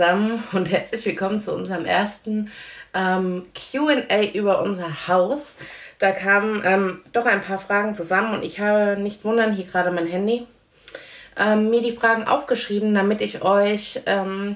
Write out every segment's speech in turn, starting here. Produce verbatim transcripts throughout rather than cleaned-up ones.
zusammen und herzlich willkommen zu unserem ersten ähm, Q und A über unser Haus. Da kamen ähm, doch ein paar Fragen zusammen und ich habe, nicht wundern, hier gerade mein Handy, ähm, mir die Fragen aufgeschrieben, damit ich euch, ähm,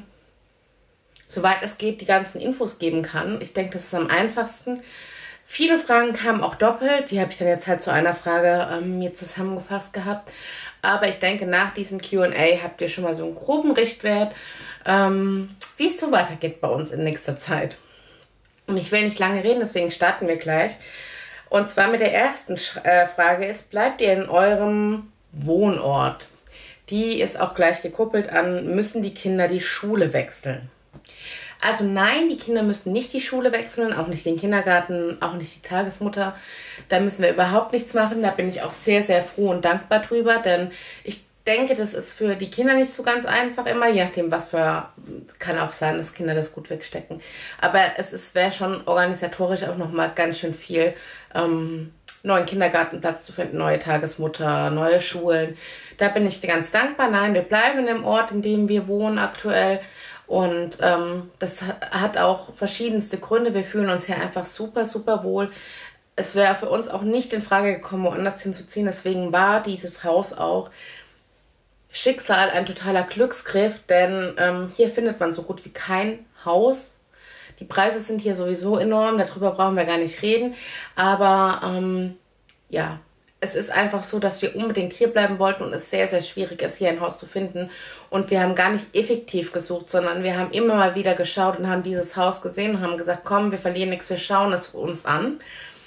soweit es geht, die ganzen Infos geben kann. Ich denke, das ist am einfachsten. Viele Fragen kamen auch doppelt, die habe ich dann jetzt halt zu einer Frage ähm, mir zusammengefasst gehabt. Aber ich denke, nach diesem Q und A habt ihr schon mal so einen groben Richtwert, ähm, wie es so weitergeht bei uns in nächster Zeit. Und ich will nicht lange reden, deswegen starten wir gleich. Und zwar mit der ersten äh, Frage ist, bleibt ihr in eurem Wohnort? Die ist auch gleich gekuppelt an, müssen die Kinder die Schule wechseln? Also nein, die Kinder müssen nicht die Schule wechseln, auch nicht den Kindergarten, auch nicht die Tagesmutter. Da müssen wir überhaupt nichts machen. Da bin ich auch sehr, sehr froh und dankbar drüber, denn ich denke, das ist für die Kinder nicht so ganz einfach immer, je nachdem, was für, kann auch sein, dass Kinder das gut wegstecken. Aber es wäre schon organisatorisch auch nochmal ganz schön viel, ähm, neuen Kindergartenplatz zu finden, neue Tagesmutter, neue Schulen. Da bin ich ganz dankbar. Nein, wir bleiben in dem Ort, in dem wir wohnen aktuell. Und ähm, das hat auch verschiedenste Gründe. Wir fühlen uns hier einfach super, super wohl. Es wäre für uns auch nicht in Frage gekommen, woanders hinzuziehen. Deswegen war dieses Haus auch Schicksal, ein totaler Glücksgriff. Denn ähm, hier findet man so gut wie kein Haus. Die Preise sind hier sowieso enorm. Darüber brauchen wir gar nicht reden. Aber ähm, ja, es ist einfach so, dass wir unbedingt hier bleiben wollten und es sehr, sehr schwierig ist, hier ein Haus zu finden. Und wir haben gar nicht effektiv gesucht, sondern wir haben immer mal wieder geschaut und haben dieses Haus gesehen und haben gesagt, komm, wir verlieren nichts, wir schauen es uns an.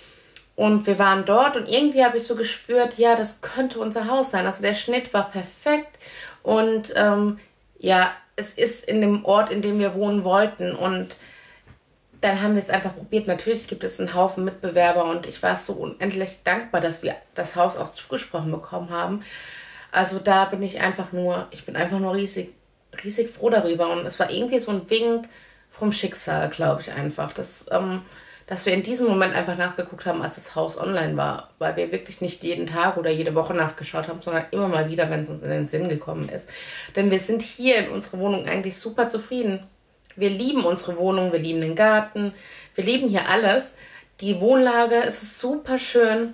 Und wir waren dort und irgendwie habe ich so gespürt, ja, das könnte unser Haus sein. Also der Schnitt war perfekt und ähm, ja, es ist in dem Ort, in dem wir wohnen wollten. Und dann haben wir es einfach probiert. Natürlich gibt es einen Haufen Mitbewerber und ich war so unendlich dankbar, dass wir das Haus auch zugesprochen bekommen haben. Also da bin ich einfach nur, ich bin einfach nur riesig, riesig froh darüber. Und es war irgendwie so ein Wink vom Schicksal, glaube ich einfach, dass, ähm, dass wir in diesem Moment einfach nachgeguckt haben, als das Haus online war. Weil wir wirklich nicht jeden Tag oder jede Woche nachgeschaut haben, sondern immer mal wieder, wenn es uns in den Sinn gekommen ist. Denn wir sind hier in unserer Wohnung eigentlich super zufrieden. Wir lieben unsere Wohnung, wir lieben den Garten, wir lieben hier alles. Die Wohnlage, es ist super schön,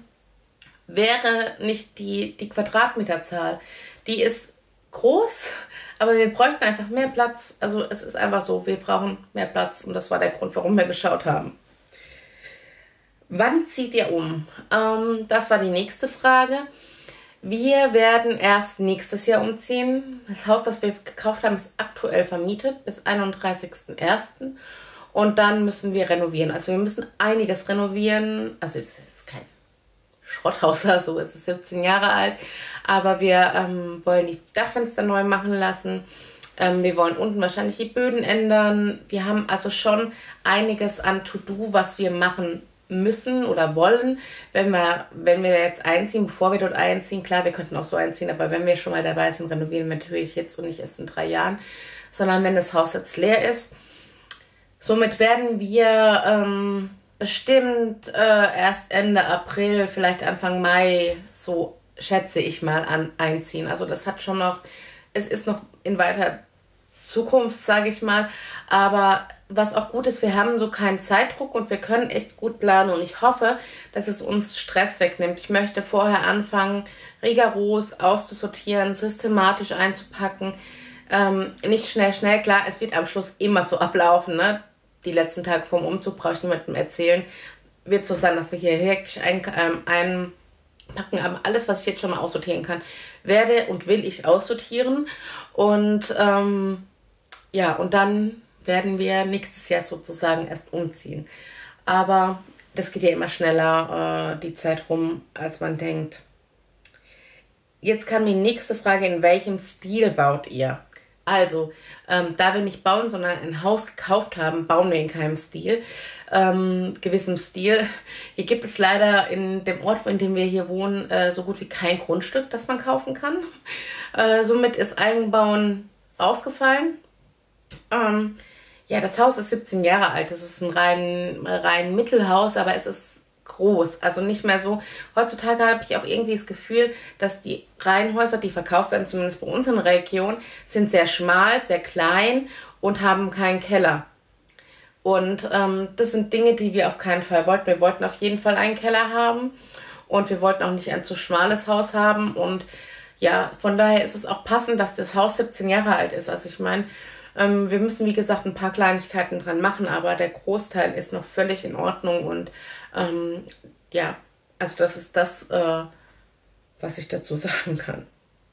wäre nicht die, die Quadratmeterzahl. Die ist groß, aber wir bräuchten einfach mehr Platz. Also es ist einfach so, wir brauchen mehr Platz und das war der Grund, warum wir geschaut haben. Wann zieht ihr um? Ähm, das war die nächste Frage. Wir werden erst nächstes Jahr umziehen. Das Haus, das wir gekauft haben, ist aktuell vermietet bis einunddreißigsten ersten Und dann müssen wir renovieren. Also wir müssen einiges renovieren. Also es ist jetzt kein Schrotthaus, also es ist siebzehn Jahre alt. Aber wir ähm, wollen die Dachfenster neu machen lassen. Ähm, wir wollen unten wahrscheinlich die Böden ändern. Wir haben also schon einiges an To-Do, was wir machen müssen oder wollen, wenn wir, wenn wir jetzt einziehen, bevor wir dort einziehen. Klar, wir könnten auch so einziehen, aber wenn wir schon mal dabei sind, renovieren wir natürlich jetzt und nicht erst in drei Jahren, sondern wenn das Haus jetzt leer ist. Somit werden wir ähm, bestimmt äh, erst Ende April, vielleicht Anfang Mai, so schätze ich mal, an einziehen. Also das hat schon noch, es ist noch in weiter Zukunft, sage ich mal, aber was auch gut ist, wir haben so keinen Zeitdruck und wir können echt gut planen und ich hoffe, dass es uns Stress wegnimmt. Ich möchte vorher anfangen, rigoros auszusortieren, systematisch einzupacken, ähm, nicht schnell, schnell, klar, es wird am Schluss immer so ablaufen, ne? Die letzten Tage vom Umzug brauche ich niemandem erzählen, wird so sein, dass wir hier hektisch ein, ähm, einpacken, aber alles, was ich jetzt schon mal aussortieren kann, werde und will ich aussortieren und ähm, ja, und dann werden wir nächstes Jahr sozusagen erst umziehen. Aber das geht ja immer schneller, äh, die Zeit rum, als man denkt. Jetzt kam die nächste Frage, in welchem Stil baut ihr? Also, ähm, da wir nicht bauen, sondern ein Haus gekauft haben, bauen wir in keinem Stil, ähm, gewissem Stil. Hier gibt es leider in dem Ort, in dem wir hier wohnen, äh, so gut wie kein Grundstück, das man kaufen kann. Äh, somit ist Eigenbauen rausgefallen. Ähm, Ja, das Haus ist siebzehn Jahre alt. Das ist ein rein, rein Mittelhaus, aber es ist groß. Also nicht mehr so. Heutzutage habe ich auch irgendwie das Gefühl, dass die Reihenhäuser, die verkauft werden, zumindest bei uns in der Region, sind sehr schmal, sehr klein und haben keinen Keller. Und ähm, das sind Dinge, die wir auf keinen Fall wollten. Wir wollten auf jeden Fall einen Keller haben und wir wollten auch nicht ein zu schmales Haus haben. Und ja, von daher ist es auch passend, dass das Haus siebzehn Jahre alt ist. Also ich meine, ähm, wir müssen wie gesagt ein paar Kleinigkeiten dran machen, aber der Großteil ist noch völlig in Ordnung. Und ähm, ja, also das ist das, äh, was ich dazu sagen kann.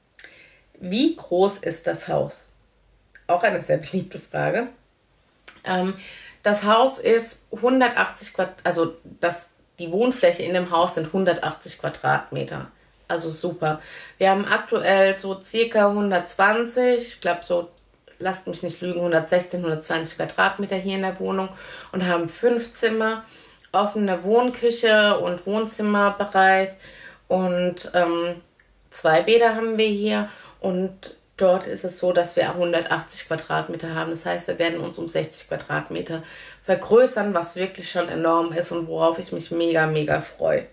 Wie groß ist das Haus? Auch eine sehr beliebte Frage. Ähm, Das Haus ist hundertachtzig Quadratmeter, also das, die Wohnfläche in dem Haus sind hundertachtzig Quadratmeter. Also super. Wir haben aktuell so circa hundertzwanzig, ich glaube so, lasst mich nicht lügen, hundertsechzehn, hundertzwanzig Quadratmeter hier in der Wohnung und haben fünf Zimmer, offene Wohnküche und Wohnzimmerbereich und ähm, zwei Bäder haben wir hier und dort ist es so, dass wir hundertachtzig Quadratmeter haben. Das heißt, wir werden uns um sechzig Quadratmeter vergrößern, was wirklich schon enorm ist und worauf ich mich mega, mega freue.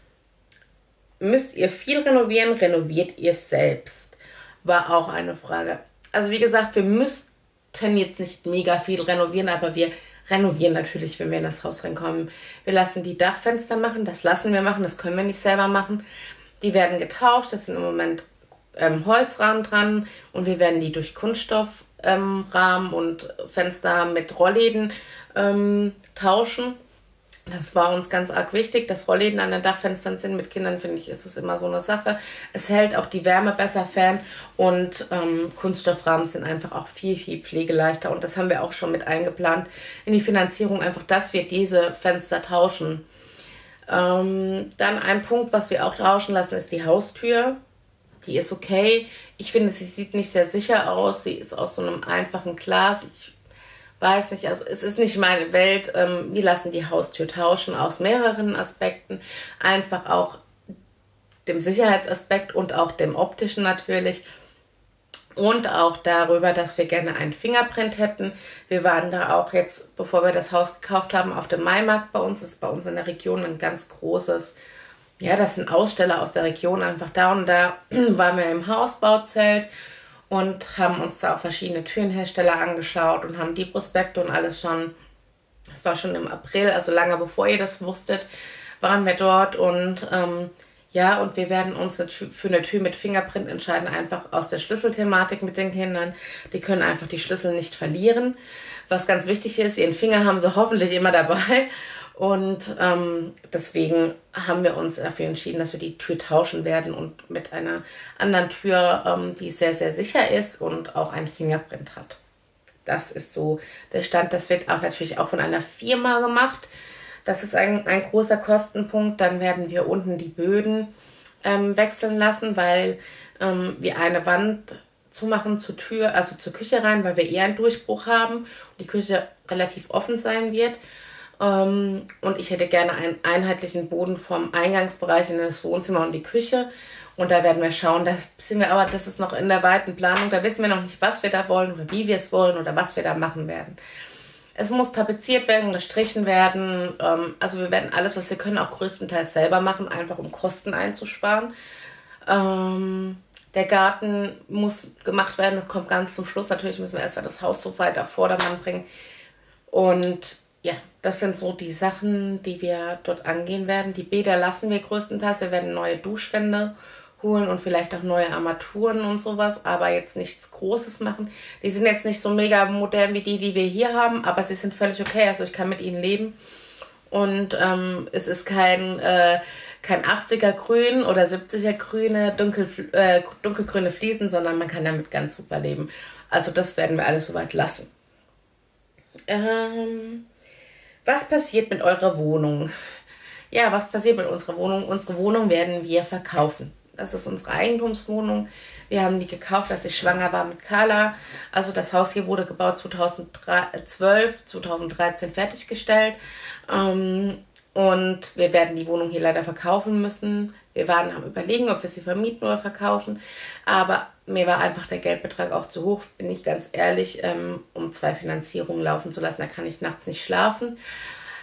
Müsst ihr viel renovieren? Renoviert ihr es selbst? War auch eine Frage. Also wie gesagt, wir müssten jetzt nicht mega viel renovieren, aber wir renovieren natürlich, wenn wir in das Haus reinkommen. Wir lassen die Dachfenster machen, das lassen wir machen, das können wir nicht selber machen. Die werden getauscht, das sind im Moment Ähm, Holzrahmen dran und wir werden die durch Kunststoffrahmen ähm, und Fenster mit Rollläden ähm, tauschen. Das war uns ganz arg wichtig, dass Rollläden an den Dachfenstern sind. Mit Kindern, finde ich, ist es immer so eine Sache. Es hält auch die Wärme besser fern und ähm, Kunststoffrahmen sind einfach auch viel, viel pflegeleichter. Und das haben wir auch schon mit eingeplant in die Finanzierung, einfach, dass wir diese Fenster tauschen. Ähm, dann ein Punkt, was wir auch tauschen lassen, ist die Haustür. Die ist okay. Ich finde, sie sieht nicht sehr sicher aus. Sie ist aus so einem einfachen Glas. Ich weiß nicht, also es ist nicht meine Welt. Ähm, wir lassen die Haustür tauschen aus mehreren Aspekten. Einfach auch dem Sicherheitsaspekt und auch dem optischen natürlich. Und auch darüber, dass wir gerne einen Fingerprint hätten. Wir waren da auch jetzt, bevor wir das Haus gekauft haben, auf dem Maimarkt bei uns. Das ist bei uns in der Region ein ganz großes, ja, das sind Aussteller aus der Region einfach da. Und da waren wir im Hausbauzelt und haben uns da auch verschiedene Türenhersteller angeschaut und haben die Prospekte und alles schon, das war schon im April, also lange bevor ihr das wusstet, waren wir dort. Und ähm, ja, und wir werden uns für eine Tür mit Fingerprint entscheiden, einfach aus der Schlüsselthematik mit den Kindern. Die können einfach die Schlüssel nicht verlieren. Was ganz wichtig ist, ihren Finger haben sie hoffentlich immer dabei. Und ähm, deswegen haben wir uns dafür entschieden, dass wir die Tür tauschen werden und mit einer anderen Tür, ähm, die sehr, sehr sicher ist und auch einen Fingerprint hat. Das ist so der Stand. Das wird auch natürlich auch von einer Firma gemacht. Das ist ein, ein großer Kostenpunkt. Dann werden wir unten die Böden ähm, wechseln lassen, weil ähm, wir eine Wand zumachen zur Tür, also zur Küche rein, weil wir eher einen Durchbruch haben und die Küche relativ offen sein wird. Um, und ich hätte gerne einen einheitlichen Boden vom Eingangsbereich in das Wohnzimmer und die Küche. Und da werden wir schauen, da sind wir aber, das ist noch in der weiten Planung, da wissen wir noch nicht, was wir da wollen oder wie wir es wollen oder was wir da machen werden. Es muss tapeziert werden, gestrichen werden. Um, also wir werden alles, was wir können, auch größtenteils selber machen, einfach um Kosten einzusparen. Um, der Garten muss gemacht werden, das kommt ganz zum Schluss. Natürlich müssen wir erstmal das Haus so weit auf Vordermann bringen. Und ja, das sind so die Sachen, die wir dort angehen werden. Die Bäder lassen wir größtenteils. Wir werden neue Duschwände holen und vielleicht auch neue Armaturen und sowas, aber jetzt nichts Großes machen. Die sind jetzt nicht so mega modern wie die, die wir hier haben, aber sie sind völlig okay. Also ich kann mit ihnen leben. Und ähm, es ist kein, äh, kein achtziger Grün oder siebziger Grüne, dunkel, äh, dunkelgrüne Fliesen, sondern man kann damit ganz super leben. Also das werden wir alles soweit lassen. Ähm... Was passiert mit eurer Wohnung? Ja, was passiert mit unserer Wohnung? Unsere Wohnung werden wir verkaufen. Das ist unsere Eigentumswohnung. Wir haben die gekauft, als ich schwanger war mit Carla. Also das Haus hier wurde gebaut zweitausendzwölf, zweitausenddreizehn fertiggestellt. Ähm, und wir werden die Wohnung hier leider verkaufen müssen. Wir waren am Überlegen, ob wir sie vermieten oder verkaufen. Aber mir war einfach der Geldbetrag auch zu hoch, bin ich ganz ehrlich, ähm, um zwei Finanzierungen laufen zu lassen. Da kann ich nachts nicht schlafen.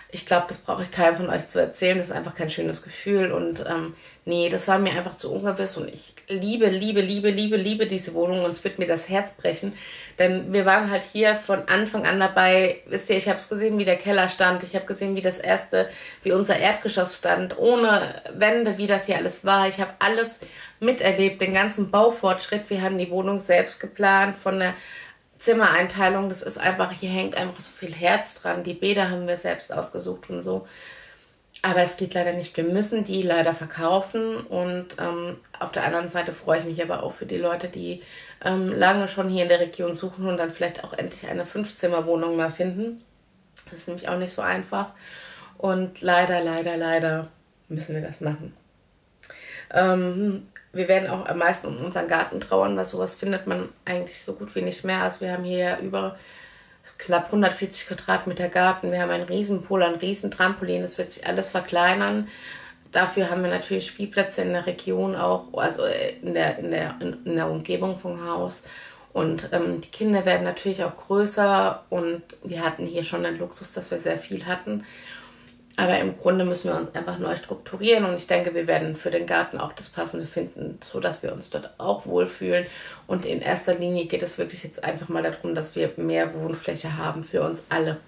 Ich glaube, das brauche ich keinem von euch zu erzählen. Das ist einfach kein schönes Gefühl. Und ähm, nee, das war mir einfach zu ungewiss. Und ich liebe, liebe, liebe, liebe, liebe diese Wohnung. Und es wird mir das Herz brechen. Denn wir waren halt hier von Anfang an dabei. Wisst ihr, ich habe es gesehen, wie der Keller stand. Ich habe gesehen, wie das erste, wie unser Erdgeschoss stand. Ohne Wände, wie das hier alles war. Ich habe alles miterlebt, den ganzen Baufortschritt. Wir haben die Wohnung selbst geplant von der Zimmereinteilung, das ist einfach, hier hängt einfach so viel Herz dran. Die Bäder haben wir selbst ausgesucht und so. Aber es geht leider nicht. Wir müssen die leider verkaufen. Und ähm, auf der anderen Seite freue ich mich aber auch für die Leute, die ähm, lange schon hier in der Region suchen und dann vielleicht auch endlich eine Fünf-Zimmer-Wohnung mal finden. Das ist nämlich auch nicht so einfach. Und leider, leider, leider müssen wir das machen. Ähm, Wir werden auch am meisten um unseren Garten trauern, weil sowas findet man eigentlich so gut wie nicht mehr. Also wir haben hier ja über knapp hundertvierzig Quadratmeter Garten. Wir haben einen Riesenpool, ein Riesentrampolin. Das wird sich alles verkleinern. Dafür haben wir natürlich Spielplätze in der Region auch, also in der, in der, in der Umgebung vom Haus. Und ähm, die Kinder werden natürlich auch größer. Und wir hatten hier schon den Luxus, dass wir sehr viel hatten. Aber im Grunde müssen wir uns einfach neu strukturieren und ich denke, wir werden für den Garten auch das Passende finden, sodass wir uns dort auch wohlfühlen. Und in erster Linie geht es wirklich jetzt einfach mal darum, dass wir mehr Wohnfläche haben für uns alle.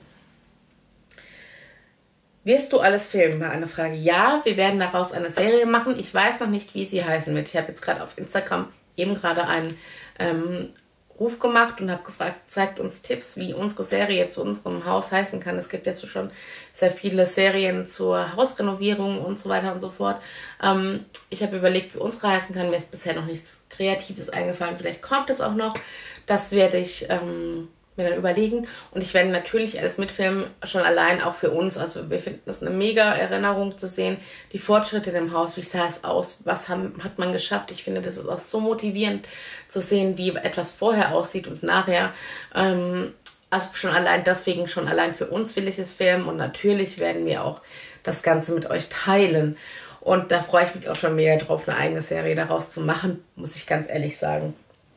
Wirst du alles filmen? War eine Frage. Ja, wir werden daraus eine Serie machen. Ich weiß noch nicht, wie sie heißen wird. Ich habe jetzt gerade auf Instagram eben gerade einen ähm, Ruf gemacht und habe gefragt, zeigt uns Tipps, wie unsere Serie zu unserem Haus heißen kann. Es gibt jetzt schon sehr viele Serien zur Hausrenovierung und so weiter und so fort. Ähm, ich habe überlegt, wie unsere heißen kann. Mir ist bisher noch nichts Kreatives eingefallen. Vielleicht kommt es auch noch. Das werde ich ähm, mir dann überlegen. Und ich werde natürlich alles mitfilmen, schon allein auch für uns. Also wir finden das eine mega Erinnerung zu sehen. Die Fortschritte in dem Haus, wie sah es aus, was haben, hat man geschafft. Ich finde, das ist auch so motivierend zu sehen, wie etwas vorher aussieht und nachher. Ähm, also schon allein deswegen, schon allein für uns will ich es filmen. Und natürlich werden wir auch das Ganze mit euch teilen. Und da freue ich mich auch schon mega drauf, eine eigene Serie daraus zu machen, muss ich ganz ehrlich sagen.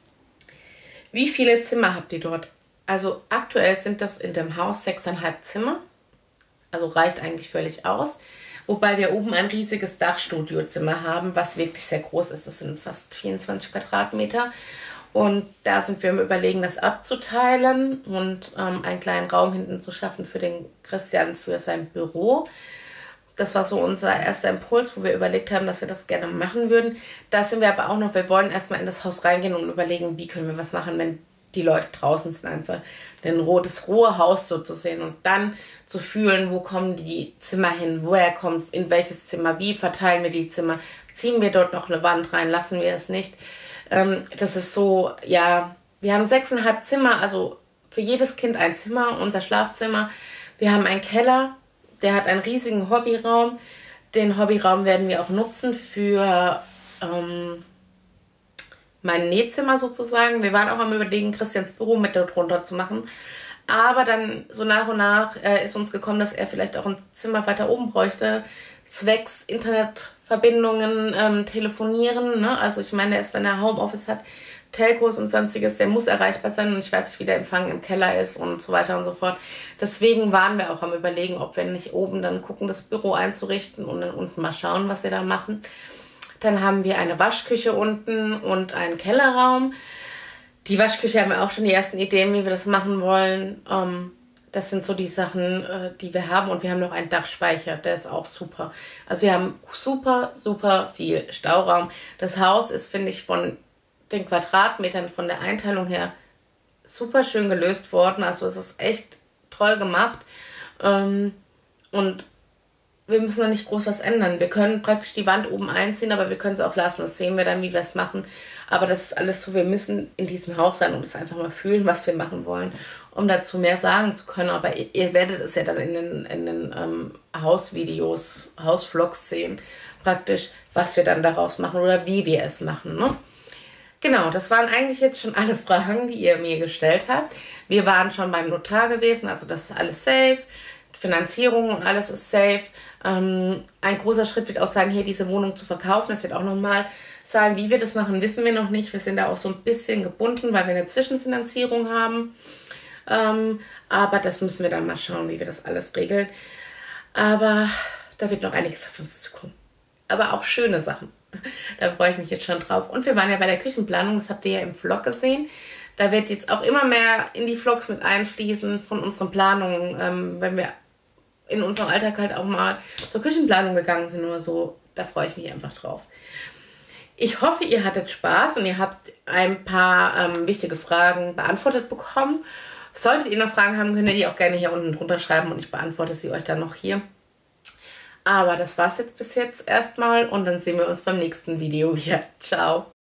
Wie viele Zimmer habt ihr dort? Also aktuell sind das in dem Haus sechseinhalb Zimmer. Also reicht eigentlich völlig aus. Wobei wir oben ein riesiges Dachstudiozimmer haben, was wirklich sehr groß ist. Das sind fast vierundzwanzig Quadratmeter. Und da sind wir im Überlegen, das abzuteilen und ähm, einen kleinen Raum hinten zu schaffen für den Christian für sein Büro. Das war so unser erster Impuls, wo wir überlegt haben, dass wir das gerne machen würden. Da sind wir aber auch noch, wir wollen erstmal in das Haus reingehen und überlegen, wie können wir was machen, wenn die Leute draußen sind, einfach den, das rohe Haus so zu sehen und dann zu fühlen, wo kommen die Zimmer hin, woher kommt, in welches Zimmer, wie verteilen wir die Zimmer, ziehen wir dort noch eine Wand rein, lassen wir es nicht. Ähm, das ist so, ja, wir haben sechseinhalb Zimmer, also für jedes Kind ein Zimmer, unser Schlafzimmer. Wir haben einen Keller, der hat einen riesigen Hobbyraum. Den Hobbyraum werden wir auch nutzen für ähm, mein Nähzimmer sozusagen. Wir waren auch am Überlegen, Christians Büro mit darunter zu machen. Aber dann so nach und nach äh, ist uns gekommen, dass er vielleicht auch ein Zimmer weiter oben bräuchte. Zwecks Internetverbindungen, ähm, telefonieren. Ne? Also ich meine, erst wenn er Homeoffice hat, Telcos und sonstiges, der muss erreichbar sein. Und ich weiß nicht, wie der Empfang im Keller ist und so weiter und so fort. Deswegen waren wir auch am Überlegen, ob wir nicht oben dann gucken, das Büro einzurichten und dann unten mal schauen, was wir da machen. Dann haben wir eine Waschküche unten und einen Kellerraum. Die Waschküche haben wir auch schon die ersten Ideen, wie wir das machen wollen. Ähm, das sind so die Sachen, äh, die wir haben. Und wir haben noch einen Dachspeicher, der ist auch super. Also wir haben super, super viel Stauraum. Das Haus ist, finde ich, von den Quadratmetern, von der Einteilung her super schön gelöst worden. Also es ist echt toll gemacht. Ähm, und wir müssen da nicht groß was ändern. Wir können praktisch die Wand oben einziehen, aber wir können es auch lassen. Das sehen wir dann, wie wir es machen. Aber das ist alles so, wir müssen in diesem Haus sein und es einfach mal fühlen, was wir machen wollen, um dazu mehr sagen zu können. Aber ihr, ihr werdet es ja dann in den, in den ähm, Hausvideos, Hausvlogs sehen, praktisch, was wir dann daraus machen oder wie wir es machen, ne? Genau, das waren eigentlich jetzt schon alle Fragen, die ihr mir gestellt habt. Wir waren schon beim Notar gewesen, also das ist alles safe. Finanzierung und alles ist safe. Ähm, ein großer Schritt wird auch sein, hier diese Wohnung zu verkaufen. Das wird auch nochmal sein, wie wir das machen, wissen wir noch nicht. Wir sind da auch so ein bisschen gebunden, weil wir eine Zwischenfinanzierung haben. Ähm, aber das müssen wir dann mal schauen, wie wir das alles regeln. Aber da wird noch einiges auf uns zukommen. Aber auch schöne Sachen. Da freue ich mich jetzt schon drauf. Und wir waren ja bei der Küchenplanung, das habt ihr ja im Vlog gesehen. Da wird jetzt auch immer mehr in die Vlogs mit einfließen von unseren Planungen, ähm, wenn wir in unserem Alltag halt auch mal zur Küchenplanung gegangen sind oder so. Da freue ich mich einfach drauf. Ich hoffe, ihr hattet Spaß und ihr habt ein paar ähm, wichtige Fragen beantwortet bekommen. Solltet ihr noch Fragen haben, könnt ihr die auch gerne hier unten drunter schreiben und ich beantworte sie euch dann noch hier. Aber das war's jetzt bis jetzt erstmal und dann sehen wir uns beim nächsten Video wieder. Ciao!